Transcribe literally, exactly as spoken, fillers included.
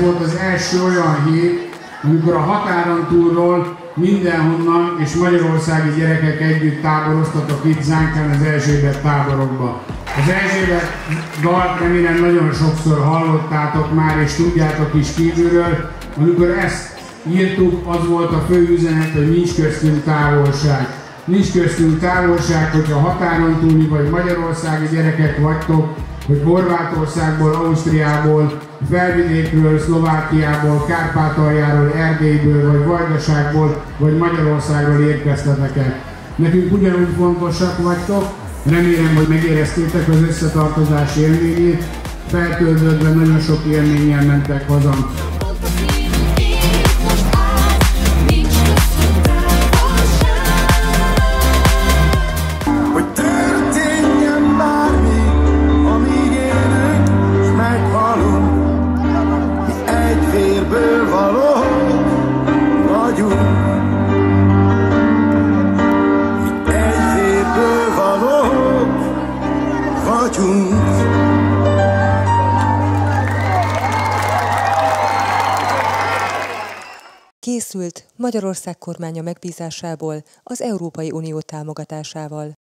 volt az első olyan hét, amikor a határon túlról mindenhonnan és magyarországi gyerekek együtt táboroztatok itt Zánkán az Erzsébet táborokba. Az Erzsébet dalt remélem nagyon sokszor hallottátok már és tudjátok is kívülről. Amikor ezt írtuk, az volt a fő üzenet, hogy nincs köztünk távolság. Nincs köztünk távolság, hogyha határon túli vagy magyarországi gyerekek vagytok, hogy Horvátországból, Ausztriából, Felvidékről, Szlovákiából, Kárpátaljáról, Erdélyből, vagy Vajdaságból, vagy Magyarországról érkeztetek el. Nekünk ugyanúgy fontosak vagytok, remélem, hogy megéreztétek az összetartozás élményét, feltöltődve nagyon sok élménnyel mentek haza. Készült Magyarország kormánya megbízásából az Európai Unió támogatásával.